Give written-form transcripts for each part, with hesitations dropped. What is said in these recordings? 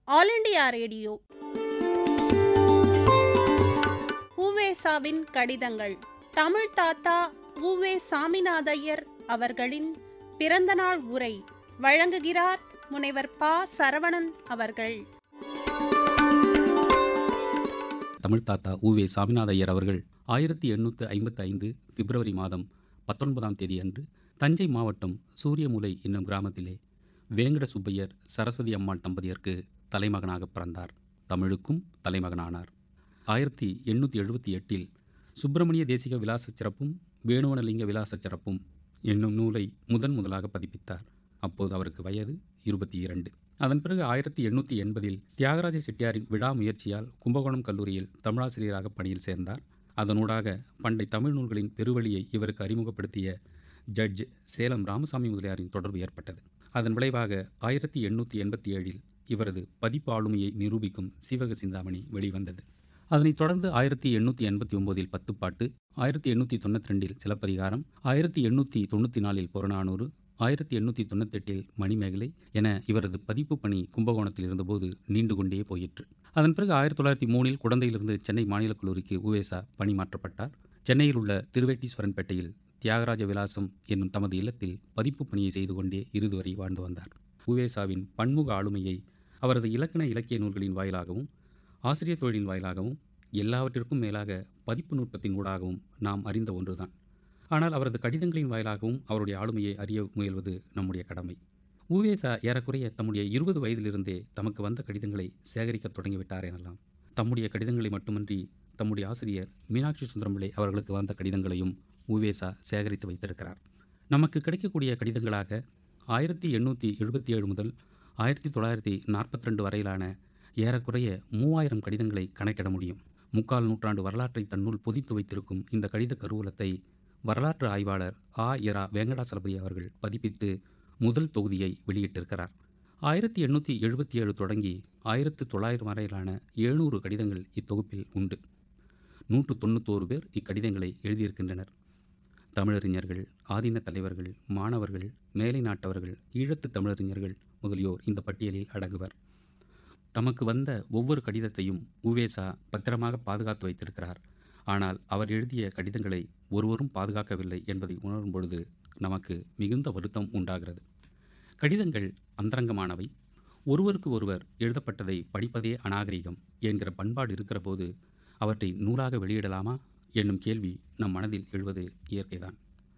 All India radio. U.Ve.Sa Vin கடிதங்கள். தமிழ் தாத்தா U.Ve. Swaminatha Iyer அவர்களின் பிறந்தநாள் உரை வழங்குகிறார் முனைவர் ப. சரவணன் அவர்கள். தமிழ் தாத்தா U.Ve. சாமிநாதையர் அவர்கள் 1855 பிப்ரவரி மாதம் 19ஆம் தேதி அன்று தஞ்சை மாவட்டம் சூரியமுலை என்னும் கிராமத்திலே வேங்கட சுப்பையர் சரஸ்வதி அம்மாள் தம்பதியருக்கு தலைமகனாக பிறந்தார். தமிழுக்கும் தலைமகனானார். 1878 சுப்பிரமணிய தேசிக விலாச சிறப்பும் வேணுவனலிங்க விலாச சிறப்பும் என்னும் நூலை முதலாக பதிப்பித்தார். அப்போது அவருக்கு வயது 22. அதன் பிறகு 1880 தியாகராஜ செட்டியாரின் விடாமுயற்சியால் கும்பகோணம் கல்லூரியில் தமிழாசிரியராக பணியில் சேர்ந்தார். அதனூடாக பண்டை தமிழ் நூல்களின் பெருவழியை இவருக்கு அறிமுகப்படுத்திய ஜட்ஜ் சேலம் ராமசாமி முதலியாரின் தொடர்பு ஏற்பட்டது. அதன் விளைவாக 1887 இவரது பதிப்பு ஆளுமையை நிரூபிக்கும் சீவக சிந்தாமணி வெளிவந்தது. அதனைத் தொடர்ந்து 1889 பத்துப்பாட்டு, 1892 சிலப்பதிகாரம், 1894 புறநானூறு, 1898 மணிமேகலை என இவரது பதிப்பு பணி கும்பகோணத்தில் இருந்தபோது நீண்டு கொண்டே போயிற்று. அதன் பிறகு 1903 குடந்தையிலிருந்து சென்னை மாநில கல்லூரிக்கு U.Ve.Sa பணி மாற்றப்பட்டார். சென்னையில் உள்ள திருவேட்டீஸ்வரன்பேட்டையில் தியாகராஜ விலாசம் என்னும் தமது இல்லத்தில் பதிப்பு பணியை செய்து கொண்டே இறுதி வரை வாழ்ந்து வந்தார். U.Ve.Sa-வின் பன்முக ஆளுமையை அவரது இலக்கண இலக்கிய நூல்களின் வாயிலாகவும் ஆசிரியர் தொழிலின் வாயிலாகவும் எல்லாவற்றிற்கும் மேலாக பதிப்பு நுட்பத்தின் ஊடாகவும் நாம் அறிந்த ஒன்றுதான். ஆனால் அவரது கடிதங்களின் வாயிலாகவும் அவருடைய ஆளுமையை அறிய முயல்வது நம்முடைய கடமை. U.Ve.Sa ஏறக்குறைய தம்முடைய 20 வயதிலிருந்தே தமக்கு வந்த கடிதங்களை சேகரிக்க தொடங்கிவிட்டார் எனலாம். தம்முடைய கடிதங்களை மட்டுமின்றி தம்முடைய ஆசிரியர் மீனாட்சி சுந்தரம்பிள்ளை அவர்களுக்கு வந்த கடிதங்களையும் U.Ve.Sa சேகரித்து வைத்திருக்கிறார். நமக்கு கிடைக்கக்கூடிய கடிதங்களாக 1877 முதல் 1942 வரையிலான ஏறக்குறைய 3000 கடிதங்களை கணக்கிட முடியும். 3/4 நூற்றாண்டு வரலாற்றை தன்னுள் பொதித்து வைத்திருக்கும் இந்த கடித கருவூலத்தை வரலாற்று ஆய்வாளர் U.Ve. வெங்கடாசலபதி அவர்கள் பதிப்பித்து முதல் தொகுதியை வெளியிட்டிருக்கிறார். 1877 தொடங்கி 1900 வரையிலான 700 கடிதங்கள் இத்தொகுப்பில் உண்டு. 191 பேர் இக்கடிதங்களை எழுதியிருக்கின்றனர். தமிழறிஞர்கள், ஆதீன தலைவர்கள், மாணவர்கள், மேலை நாட்டவர்கள், ஈழத்து தமிழறிஞர்கள் முதலியோர் இந்த பட்டியலில் அடங்குவர். தமக்கு வந்த ஒவ்வொரு கடிதத்தையும் U.Ve.Sa பத்திரமாக பாதுகாத்து வைத்திருக்கிறார். ஆனால் அவர் எழுதிய கடிதங்களை ஒருவரும் பாதுகாக்கவில்லை என்பதை உணரும் பொழுது நமக்கு மிகுந்த வருத்தம் உண்டாகிறது. கடிதங்கள் அந்தரங்கமானவை. ஒருவருக்கு ஒருவர் எழுதப்பட்டதை படிப்பதே அநாகரிகம் என்கிற பண்பாடு இருக்கிற போது அவற்றை நூலாக வெளியிடலாமா என்னும் கேள்வி நம் மனதில் எழுவது இயற்கைதான்.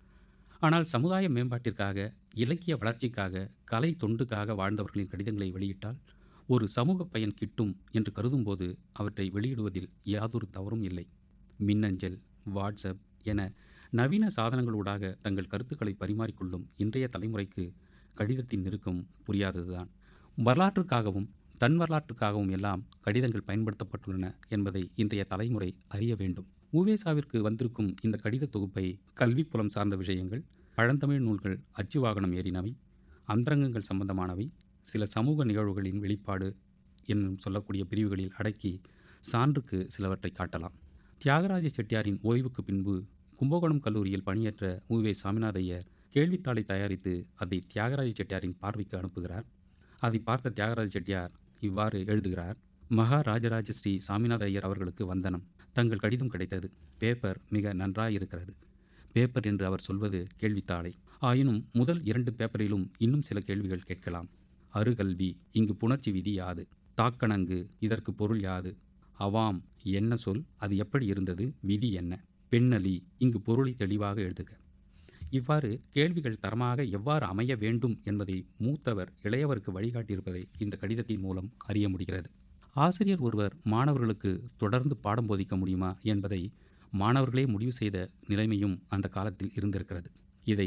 ஆனால் சமுதாய மேம்பாட்டிற்காக, இலக்கிய வளர்ச்சிக்காக, கலை தொண்டுக்காக வாழ்ந்தவர்களின் கடிதங்களை வெளியிட்டால் ஒரு சமூக பயன் கிட்டும் என்று கருதும்போது அவற்றை வெளியிடுவதில் யாதொரு தவறும் இல்லை. மின்னஞ்சல், வாட்ஸ்அப் என நவீன சாதனங்களூடாக தங்கள் கருத்துக்களை பரிமாறிக்கொள்ளும் இன்றைய தலைமுறைக்கு கடிதத்தின் நெருக்கம் புரியாததுதான். வரலாற்றுக்காகவும் தன் வரலாற்றுக்காகவும் எல்லாம் கடிதங்கள் பயன்படுத்தப்பட்டுள்ளன என்பதை இன்றைய தலைமுறை அறிய வேண்டும். U.Ve.Sa-விற்கு வந்திருக்கும் இந்த கடித தொகுப்பை கல்வி புலம் சார்ந்த விஷயங்கள், பழந்தமிழ் நூல்கள் அச்சு வாகனம் ஏறினவை, அந்தரங்கங்கள் சம்பந்தமானவை, சில சமூக நிகழ்வுகளின் வெளிப்பாடு என்னும் சொல்லக்கூடிய பிரிவுகளில் அடக்கி சான்றுக்கு சிலவற்றை காட்டலாம். தியாகராஜ செட்டியாரின் ஓய்வுக்கு பின்பு கும்பகோணம் கல்லூரியில் பணியேற்ற U.Ve. சாமிநாதையர் கேள்வித்தாளை தயாரித்து அதை தியாகராஜ செட்டியாரின் பார்வைக்கு அனுப்புகிறார். அதை பார்த்த தியாகராஜ செட்டியார் இவ்வாறு எழுதுகிறார்: மகாராஜராஜ ஸ்ரீ சாமிநாதையர் அவர்களுக்கு வந்தனம். தங்கள் கடிதம் கிடைத்தது. பேப்பர் மிக நன்றாயிருக்கிறது. பேப்பர் என்று அவர் சொல்வது கேள்வித்தாளை. ஆயினும் முதல் 2 பேப்பரிலும் இன்னும் சில கேள்விகள் கேட்கலாம். அருகல்வி, இங்கு புணர்ச்சி விதி யாது? தாக்கணங்கு, இதற்கு பொருள் யாது? அவாம் என்ன சொல், அது எப்படி இருந்தது, விதி என்ன? பெண்ணலி, இங்கு பொருளை தெளிவாக எழுதுக. இவ்வாறு கேள்விகள் தரமாக எவ்வாறு அமைய வேண்டும் என்பதை மூத்தவர் இளையவருக்கு வழிகாட்டியிருப்பதை இந்த கடிதத்தின் மூலம் அறிய முடிகிறது. ஆசிரியர் ஒருவர் மாணவர்களுக்கு தொடர்ந்து பாடம் போதிக்க முடியுமா என்பதை மாணவர்களே முடிவு செய்த நிலைமையும் அந்த காலத்தில் இருந்திருக்கிறது. இதை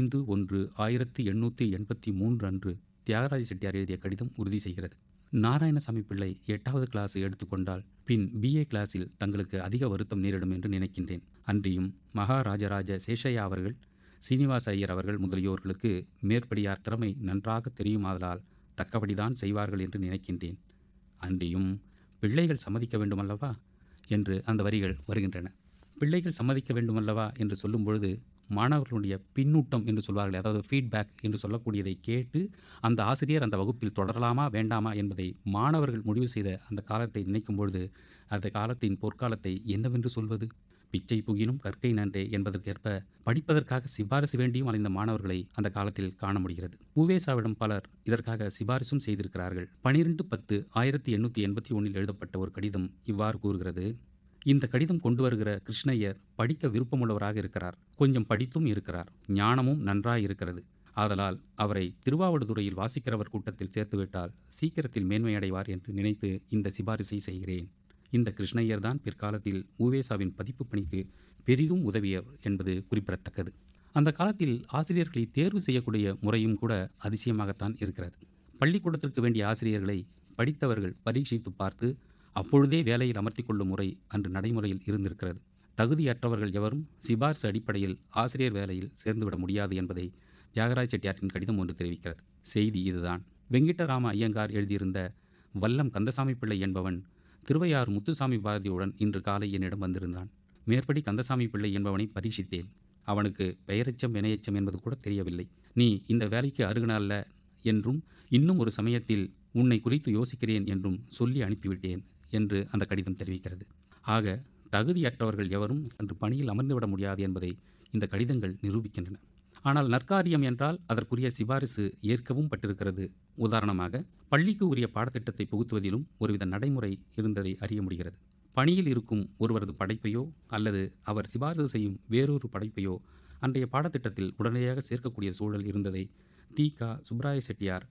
5/1/1883 அன்று தியாகராஜ செட்டியார் எழுதிய கடிதம் உறுதி செய்கிறது. நாராயணசாமி பிள்ளை 8வது கிளாஸ் எடுத்துக்கொண்டால் பின் BA கிளாஸில் தங்களுக்கு அதிக வருத்தம் நேரிடும் என்று நினைக்கின்றேன். அன்றியும் மகாராஜராஜ சேஷையா அவர்கள், சீனிவாச ஐயர் அவர்கள் முதலியோர்களுக்கு மேற்படியார் திறமை நன்றாக தெரியுமாதலால் தக்கபடிதான் செய்வார்கள் என்று நினைக்கின்றேன். அன்றியும் பிள்ளைகள் சம்மதிக்க வேண்டுமல்லவா என்று அந்த வரிகள் வருகின்றன. பிள்ளைகள் சம்மதிக்க வேண்டுமல்லவா என்று சொல்லும் பொழுது மாணவர்களுடைய பின்னூட்டம் என்று சொல்வார்கள், அதாவது ஃபீட்பேக் என்று சொல்லக்கூடியதை கேட்டு அந்த ஆசிரியர் அந்த வகுப்பில் தொடரலாமா வேண்டாமா என்பதை மாணவர்கள் முடிவு செய்த அந்த காலத்தை நினைக்கும் பொழுது அந்த காலத்தின் பொற்காலத்தை என்னவென்று சொல்வது? பிச்சை புகினும் கற்கை நன்றே என்பதற்கேற்ப படிப்பதற்காக சிபாரிசு வேண்டியும் அலைந்த மாணவர்களை அந்த காலத்தில் காண முடிகிறது. உவேசாவிடம் பலர் இதற்காக சிபாரிசும் செய்திருக்கிறார்கள். 12/10/1881 எழுதப்பட்ட ஒரு கடிதம் இவ்வாறு கூறுகிறது: இந்த கடிதம் கொண்டு வருகிற கிருஷ்ணய்யர் படிக்க விருப்பமுள்ளவராக இருக்கிறார், கொஞ்சம் படித்தும் இருக்கிறார், ஞானமும் நன்றாய் இருக்கிறது. ஆதலால் அவரை திருவாவடுதுறையில் வாசிக்கிறவர் கூட்டத்தில் சேர்த்துவிட்டால் சீக்கிரத்தில் மேன்மையடைவார் என்று நினைத்து இந்த சிபாரிசை செய்கிறேன். இந்த கிருஷ்ணய்யர் தான் பிற்காலத்தில் U.Ve.Sa-வின் பதிப்பு பணிக்கு பெரிதும் உதவியவர் என்பது குறிப்பிடத்தக்கது. அந்த காலத்தில் ஆசிரியர்களை தேர்வு செய்யக்கூடிய முறையும் கூட அதிசயமாகத்தான் இருக்கிறது. பள்ளிக்கூடத்திற்கு வேண்டிய ஆசிரியர்களை படித்தவர்கள் பரீட்சித்து பார்த்து அப்பொழுதே வேலையில் அமர்த்தி கொள்ளும் முறை அன்று நடைமுறையில் இருந்திருக்கிறது. தகுதியற்றவர்கள் எவரும் சிபார்சு அடிப்படையில் ஆசிரியர் வேலையில் சேர்ந்துவிட முடியாது என்பதை தியாகராஜ செட்டியாரின் கடிதம் ஒன்று தெரிவிக்கிறது. செய்தி இதுதான். வெங்கிட்டராம ஐயங்கார் எழுதியிருந்த வல்லம் கந்தசாமி பிள்ளை என்பவன் திருவையாறு முத்துசாமி பாரதியுடன் இன்று காலை என்னிடம் வந்திருந்தான். மேற்படி கந்தசாமி பிள்ளை என்பவனை பரீட்சித்தேன். அவனுக்கு பெயரெச்சம் வினையெச்சம் என்பது கூட தெரியவில்லை. நீ இந்த வேலைக்கு அருகனல்ல என்றும் இன்னும் ஒரு சமயத்தில் உன்னை குறித்து யோசிக்கிறேன் என்றும் சொல்லி அனுப்பிவிட்டேன் என்று அந்த கடிதம் தெரிவிக்கிறது. ஆக தகுதியற்றவர்கள் எவரும் அன்று பணியில் அமர்ந்துவிட முடியாது என்பதை இந்த கடிதங்கள் நிரூபிக்கின்றன. ஆனால் நற்காரியம் என்றால் அதற்குரிய சிபாரிசு ஏற்கவும் பட்டிருக்கிறது. உதாரணமாக பள்ளிக்கு உரிய பாடத்திட்டத்தை புகுத்துவதிலும் ஒருவித நடைமுறை இருந்ததை அறிய முடிகிறது. பணியில் இருக்கும் ஒருவரது படைப்பையோ அல்லது அவர் சிபாரிசு செய்யும் வேறொரு படைப்பையோ அன்றைய பாடத்திட்டத்தில் உடனடியாக சேர்க்கக்கூடிய சூழல் இருந்ததை தி.க. சுப்பராய செட்டியார்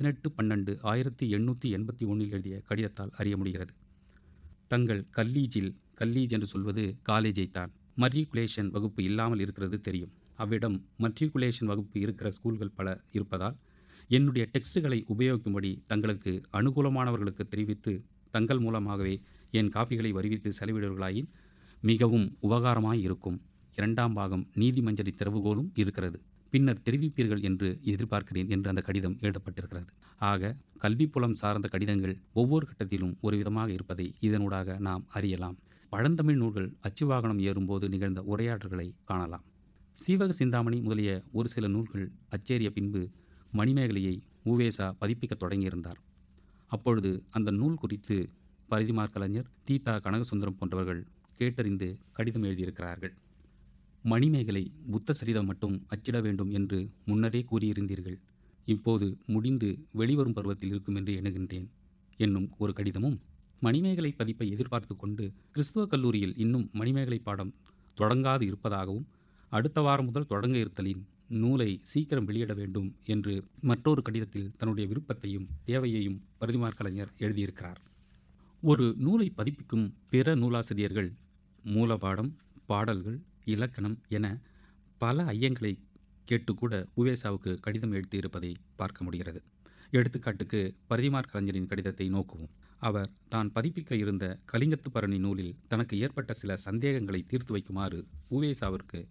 18/12/1881 எழுதிய கடிதத்தால் அறிய முடிகிறது. தங்கள் கல்லீஜ் என்று சொல்வது காலேஜைத்தான். மட்ரிகுலேஷன் வகுப்பு இல்லாமல் இருக்கிறது தெரியும். அவ்விடம் மட்ரிகுலேஷன் வகுப்பு இருக்கிற ஸ்கூல்கள் பல இருப்பதால் என்னுடைய டெக்ஸ்டுகளை உபயோகிக்கும்படி தங்களுக்கு அனுகூலமானவர்களுக்கு தெரிவித்து தங்கள் மூலமாகவே என் காப்பிகளை வருவித்து செலவிடுவர்களாயின் மிகவும் உபகாரமாய் இருக்கும். 2ஆம் பாகம் நீதிமஞ்சரி திறவுகோலும் இருக்கிறது. பின்னர் தெரிவிப்பீர்கள் என்று எதிர்பார்க்கிறேன் என்று அந்த கடிதம் எழுதப்பட்டிருக்கிறது. ஆக கல்விப்புலம் சார்ந்த கடிதங்கள் ஒவ்வொரு கட்டத்திலும் ஒரு விதமாக இருப்பதை இதனூடாக நாம் அறியலாம். பழந்தமிழ் நூல்கள் அச்சுவாகனம் ஏறும்போது நிகழ்ந்த உரையாடல்களை காணலாம். சீவக சிந்தாமணி முதலிய ஒரு சில நூல்கள் அச்சேறிய பின்பு மணிமேகலையை U.Ve.Sa பதிப்பிக்க தொடங்கியிருந்தார். அப்பொழுது அந்த நூல் குறித்து பரிதிமாற் கலைஞர், தி.த. கனகசுந்தரம் போன்றவர்கள் கேட்டறிந்து கடிதம் எழுதியிருக்கிறார்கள். மணிமேகலை புத்த சரிதம் மட்டும் அச்சிட வேண்டும் என்று முன்னரே கூறியிருந்தீர்கள். இப்போது முடிந்து வெளிவரும் பருவத்தில் இருக்கும் என்று எண்ணுகின்றேன் என்னும் ஒரு கடிதமும், மணிமேகலை பதிப்பை எதிர்பார்த்து கொண்டு கிறிஸ்துவ கல்லூரியில் இன்னும் மணிமேகலை பாடம் தொடங்காது இருப்பதாகவும் அடுத்த வாரம் முதல் தொடங்க இருத்தலின் நூலை சீக்கிரம் வெளியிட வேண்டும் என்று மற்றொரு கடிதத்தில் தன்னுடைய விருப்பத்தையும் தேவையையும் பரிதிமாற் கலைஞர் எழுதியிருக்கிறார். ஒரு நூலை பதிப்பிக்கும் பிற நூலாசிரியர்கள் மூலபாடம், பாடல்கள், இலக்கணம் என பல ஐயங்களை கேட்டுக்கூட U.Ve.Sa-வுக்கு கடிதம் எழுதியிருப்பதை பார்க்க முடிகிறது. எடுத்துக்காட்டுக்கு பரிதிமாற் கலைஞரின் கடிதத்தை நோக்குவோம். அவர் தான் பதிப்பிக்க இருந்த கலிங்கத்து பரணி நூலில் தனக்கு ஏற்பட்ட சில சந்தேகங்களை தீர்த்து வைக்குமாறு U.Ve.Sa-விற்கு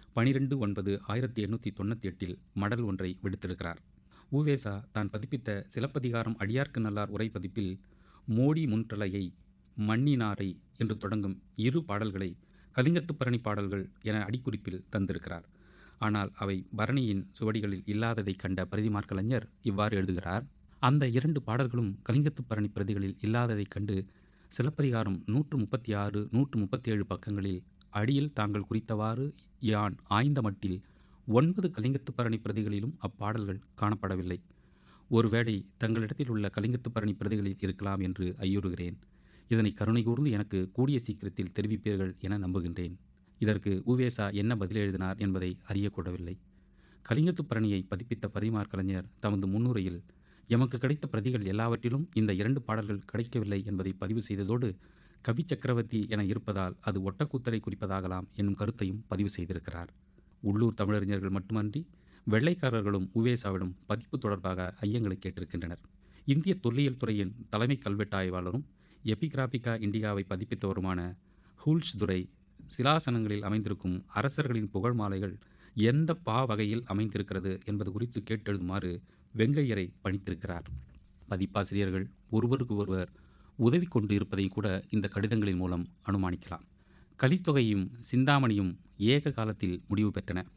12/9/1898 மடல் ஒன்றை விடுத்திருக்கிறார். U.Ve.Sa தான் பதிப்பித்த சிலப்பதிகாரம் அடியார்க்கு நல்லார் உரை பதிப்பில் மோடி முன்றலையை மண்ணினாரை என்று தொடங்கும் 2 பாடல்களை கலிங்கத்து பரணி பாடல்கள் என அடிக்குறிப்பில் தந்திருக்கிறார். ஆனால் அவை பரணியின் சுவடிகளில் இல்லாததை கண்ட பரிதிமாற் கலைஞர் இவ்வாறு எழுதுகிறார்: அந்த 2 பாடல்களும் கலிங்கத்து பரணி பிரதிகளில் இல்லாததைக் கண்டு சிலப்பதிகாரம் 136, 137 பக்கங்களில் அடியில் தாங்கள் குறித்தவாறு யான் ஆய்ந்த மட்டில் 9 கலிங்கத்து பரணி பிரதிகளிலும் அப்பாடல்கள் காணப்படவில்லை. ஒருவேளை தங்களிடத்தில் உள்ள கலிங்கத்து பரணி பிரதிகளில் இருக்கலாம் என்று ஐயுறுகிறேன். இதனை கருணை கூர்ந்து எனக்கு கூடிய சீக்கிரத்தில் தெரிவிப்பீர்கள் என நம்புகின்றேன். இதற்கு U.Ve.Sa என்ன பதில் எழுதினார் என்பதை அறியக்கூடவில்லை. கலிங்கத்து பரணியை பதிப்பித்த பரிதிமாற் கலைஞர் தமது முன்னுரையில் எமக்கு கிடைத்த பிரதிகள் எல்லாவற்றிலும் இந்த 2 பாடல்கள் கிடைக்கவில்லை என்பதை பதிவு செய்ததோடு கவி சக்கரவர்த்தி என இருப்பதால் அது ஒட்டக்கூத்தரை குறிப்பதாகலாம் என்னும் கருத்தையும் பதிவு செய்திருக்கிறார். உள்ளூர் தமிழறிஞர்கள் மட்டுமன்றி வெள்ளைக்காரர்களும் U.Ve.Sa-விடம் பதிப்பு தொடர்பாக ஐயங்களை கேட்டிருக்கின்றனர். இந்திய தொல்லியல் துறையின் தலைமை கல்வெட்டு ஆய்வாளரும் எபிகிராபிகா இண்டிகாவை பதிப்பித்தவருமான ஹூல்ஷ் துரை சிலாசனங்களில் அமைந்திருக்கும் அரசர்களின் புகழ் மாலைகள் எந்த வகையில் அமைந்திருக்கிறது என்பது குறித்து கேட்டெழுதுமாறு வெங்கையரை பணித்திருக்கிறார். பதிப்பாசிரியர்கள் ஒருவருக்கு ஒருவர் உதவி கொண்டு இருப்பதை கூட இந்த கடிதங்களின் மூலம் அனுமானிக்கலாம். கலித்தொகையும் சிந்தாமணியும் ஏக காலத்தில் முடிவு பெற்றன.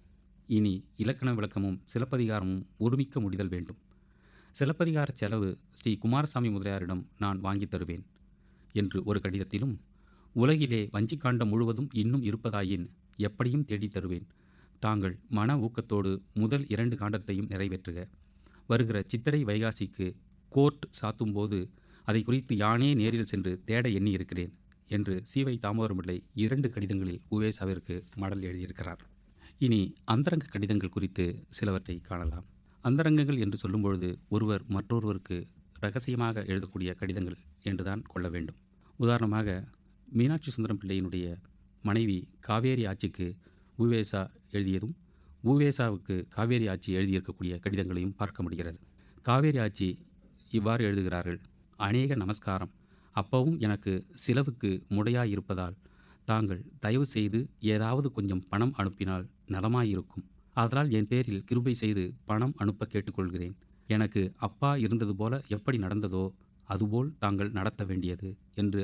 இனி இலக்கண விளக்கமும் சிலப்பதிகாரமும் ஒருமிக்க முடிதல் வேண்டும். சிலப்பதிகார செலவு ஸ்ரீ குமாரசாமி முதலியாரிடம் நான் வாங்கித் தருவேன் என்று ஒரு கடிதத்திலும், உலகிலே வஞ்சிக்காண்டம் முழுவதும் இன்னும் இருப்பதாயின் எப்படியும் தேடித் தருவேன். தாங்கள் மன ஊக்கத்தோடு முதல் 2 காண்டத்தையும் நிறைவேற்றுக. வருகிற சித்திரை வைகாசிக்கு கோர்ட் சாத்தும்போது அதை குறித்து யானே நேரில் சென்று தேட எண்ணி இருக்கிறேன் என்று சி.வை. தாமோதரம்பிள்ளை 2 கடிதங்களில் U.Ve.Sa.விற்கு மடல் எழுதியிருக்கிறார். இனி அந்தரங்க கடிதங்கள் குறித்து சிலவற்றை காணலாம். அந்தரங்கங்கள் என்று சொல்லும்பொழுது ஒருவர் மற்றொருவருக்கு இரகசியமாக எழுதக்கூடிய கடிதங்கள் என்றுதான் கொள்ள வேண்டும். உதாரணமாக மீனாட்சி சுந்தரம் பிள்ளையினுடைய மனைவி காவேரி ஆட்சிக்கு U.Ve.Sa எழுதியதும், U.Ve.Sa.வுக்கு காவேரி ஆட்சி எழுதியிருக்கக்கூடிய கடிதங்களையும் பார்க்க முடிகிறது. காவேரி ஆட்சி இவ்வாறு எழுதுகிறார்கள்: அநேக நமஸ்காரம். அப்பவும் எனக்கு சிலவுக்கு முடையாயிருப்பதால் தாங்கள் தயவு செய்து ஏதாவது கொஞ்சம் பணம் அனுப்பினால் நலமாயிருக்கும். அதனால் என் பேரில் கிருபை செய்து பணம் அனுப்ப கேட்டுக்கொள்கிறேன். எனக்கு அப்பா இருந்தது போல எப்படி நடந்ததோ அதுபோல் தாங்கள் நடத்த வேண்டியது என்று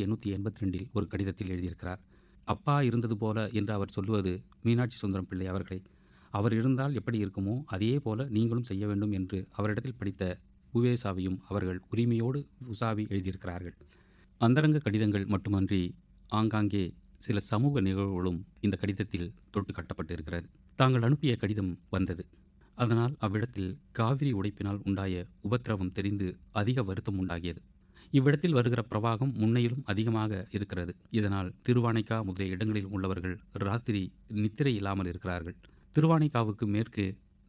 1882 ஒரு கடிதத்தில் எழுதியிருக்கிறார். அப்பா இருந்தது போல என்று அவர் சொல்லுவது மீனாட்சி சுந்தரம் பிள்ளை அவர்களை. அவர் இருந்தால் எப்படி இருக்குமோ அதே போல நீங்களும் செய்ய வேண்டும் என்று அவரிடத்தில் படித்த U.Ve.Sa.வையும் அவர்கள் உரிமையோடு உசாவி எழுதியிருக்கிறார்கள். அந்தரங்க கடிதங்கள் மட்டுமன்றி ஆங்காங்கே சில சமூக நிகழ்வுகளும் இந்த கடிதத்தில் தொட்டு கட்டப்பட்டிருக்கிறது. தாங்கள் அனுப்பிய கடிதம் வந்தது. அதனால் அவ்விடத்தில் காவிரி உடைப்பினால் உண்டாய உபத்திரவம் தெரிந்து அதிக வருத்தம் உண்டாகியது. இவ்விடத்தில் வருகிற பிரவாகம் முன்னையிலும் அதிகமாக இருக்கிறது. இதனால் திருவானைக்கா முதலிய இடங்களில் உள்ளவர்கள் ராத்திரி நித்திரை இல்லாமல் இருக்கிறார்கள். திருவானைக்காவுக்கு மேற்கு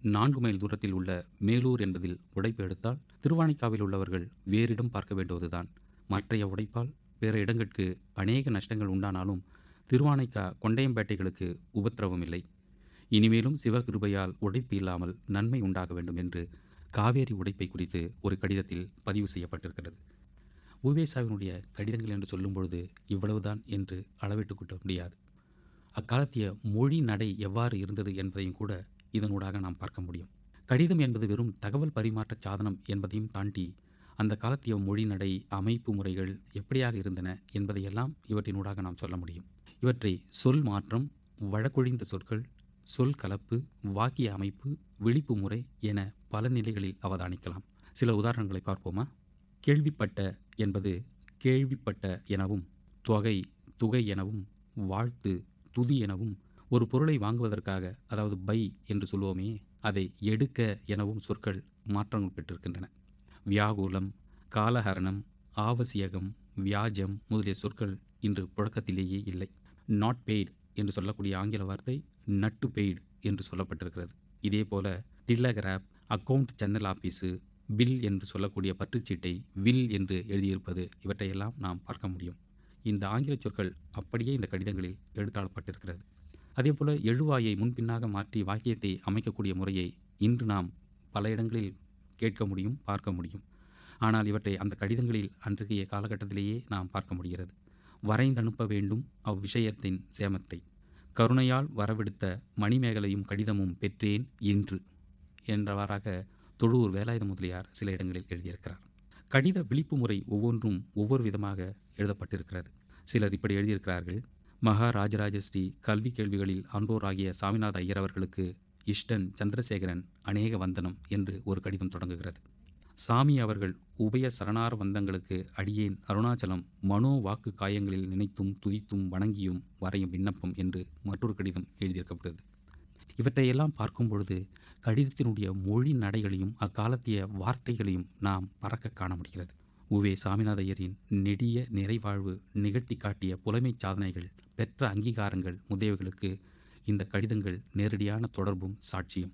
4 மைல் தூரத்தில் உள்ள மேலூர் என்பதில் உடைப்பு எடுத்தால் திருவானைக்காவில் உள்ளவர்கள் வேறிடம் பார்க்க வேண்டுவதுதான். மற்றைய உடைப்பால் பிற இடங்களுக்கு அநேக நஷ்டங்கள் உண்டானாலும் திருவானைக்கா கொண்டையம்பேட்டைகளுக்கு உபத்திரவம் இல்லை. இனிமேலும் சிவகிருபையால் உடைப்பு இல்லாமல் நன்மை உண்டாக வேண்டும் என்று காவேரி உடைப்பை குறித்து ஒரு கடிதத்தில் பதிவு செய்யப்பட்டிருக்கிறது. U.Ve.Sa.வினுடைய கடிதங்கள் என்று சொல்லும் பொழுது இவ்வளவுதான் என்று அளவிட்டு கூட்ட முடியாது. அக்காலத்திய மொழி நடை எவ்வாறு இருந்தது என்பதையும் கூட இதனூடாக நாம் பார்க்க முடியும். கடிதம் என்பது வெறும் தகவல் பரிமாற்ற சாதனம் என்பதையும் தாண்டி அந்த காலத்திய மொழி நடை அமைப்பு முறைகள் எப்படியாக இருந்தன என்பதையெல்லாம் இவற்றினூடாக நாம் சொல்ல முடியும். இவற்றை சொல் மாற்றம், வழக்கொழிந்த சொற்கள், சொல் கலப்பு, வாக்கிய அமைப்பு, விழிப்பு முறை என பல நிலைகளில் அவதானிக்கலாம். சில உதாரணங்களை பார்ப்போமா? கேள்விப்பட்ட என்பது கேள்விப்பட்ட எனவும், தொகை துகை எனவும், வாழ்த்து துதி எனவும், ஒரு பொருளை வாங்குவதற்காக அதாவது பை என்று சொல்லுவோமே அதை எடுக்க எனவும் சொற்கள் மாற்றங்கள் பெற்றிருக்கின்றன. வியாகுலம், காலஹரணம், ஆவசியகம், வியாஜம் முதலிய சொற்கள் இன்று புழக்கத்திலேயே இல்லை. நாட் பெய்டு என்று சொல்லக்கூடிய ஆங்கில வார்த்தை நட்டு பெய்டு என்று சொல்லப்பட்டிருக்கிறது. இதே போல டில்லகிராப், அக்கவுண்ட் ஜன்னல் ஆபீஸு, பில் என்று சொல்லக்கூடிய பற்றுச்சீட்டை வில் என்று எழுதியிருப்பது இவற்றையெல்லாம் நாம் பார்க்க முடியும். இந்த ஆங்கில சொற்கள் அப்படியே இந்த கடிதங்களில் எழுத்தாளப்பட்டிருக்கிறது. அதே போல எழுவாயை முன்பின்னாக மாற்றி வாக்கியத்தை அமைக்கக்கூடிய முறையை இன்று நாம் பல இடங்களில் கேட்க முடியும், பார்க்க முடியும். ஆனால் இவற்றை அந்த கடிதங்களில் அன்றைய காலகட்டத்திலேயே நாம் பார்க்க முடிகிறது. வரைந்தனுப்ப வேண்டும் அவ்விஷயத்தின் சேமத்தை, கருணையால் வரவிடுத்த மணிமேகலையும் கடிதமும் பெற்றேன் இன்று என்றவாறாக தொழுவூர் வேலாயுத முதலியார் சில இடங்களில் எழுதியிருக்கிறார். கடித விழிப்பு முறை ஒவ்வொன்றும் ஒவ்வொரு விதமாக எழுதப்பட்டிருக்கிறது. சிலர் இப்படி எழுதியிருக்கிறார்கள்: மகாராஜராஜ ஸ்ரீ கல்வி கேள்விகளில் ஆன்றோராகிய சாமிநாத ஐயர் அவர்களுக்கு இஷ்டன் சந்திரசேகரன் அநேக வந்தனம் என்று ஒரு கடிதம் தொடங்குகிறது. சாமி அவர்கள் உபய சரணார வந்தங்களுக்கு அடியேன் அருணாச்சலம் மனோ வாக்கு காயங்களில் நினைத்தும் துதித்தும் வணங்கியும் வரையும் விண்ணப்பம் என்று மற்றொரு கடிதம் எழுதியிருக்கப்படுகிறது. இவற்றையெல்லாம் பார்க்கும் பொழுது கடிதத்தினுடைய மொழி நடைகளையும் அக்காலத்திய வார்த்தைகளையும் நாம் பறக்க காண முடிகிறது. U.Ve. சாமிநாத ஐயரின் நெடிய நிறைவாழ்வு நிகழ்த்தி காட்டிய புலமை சாதனைகள், பெற்ற அங்கீகாரங்கள் முதலியவைகளுக்கு இந்த கடிதங்கள் நேரடியான தொடர்பும் சாட்சியும்.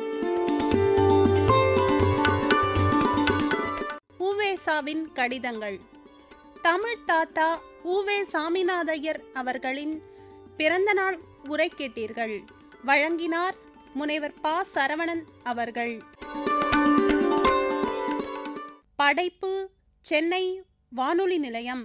U.Ve.Sa வின் கடிதங்கள். தமிழ் தாத்தா U.Ve. சாமிநாதையர் அவர்களின் பிறந்தநாள் உரை கேட்டீர்கள். வழங்கினார் முனைவர் பா. சரவணன் அவர்கள். படைப்பு சென்னை வானொலி நிலையம்.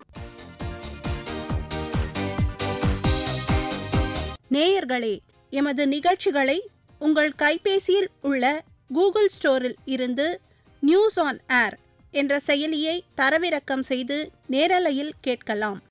நேயர்களே, எமது நிகழ்ச்சிகளை உங்கள் கைபேசியில் உள்ள கூகுள் ஸ்டோரில் இருந்து நியூஸ் ஆன் ஏர் என்ற செயலியை தரவிறக்கம் செய்து நேரலையில் கேட்கலாம்.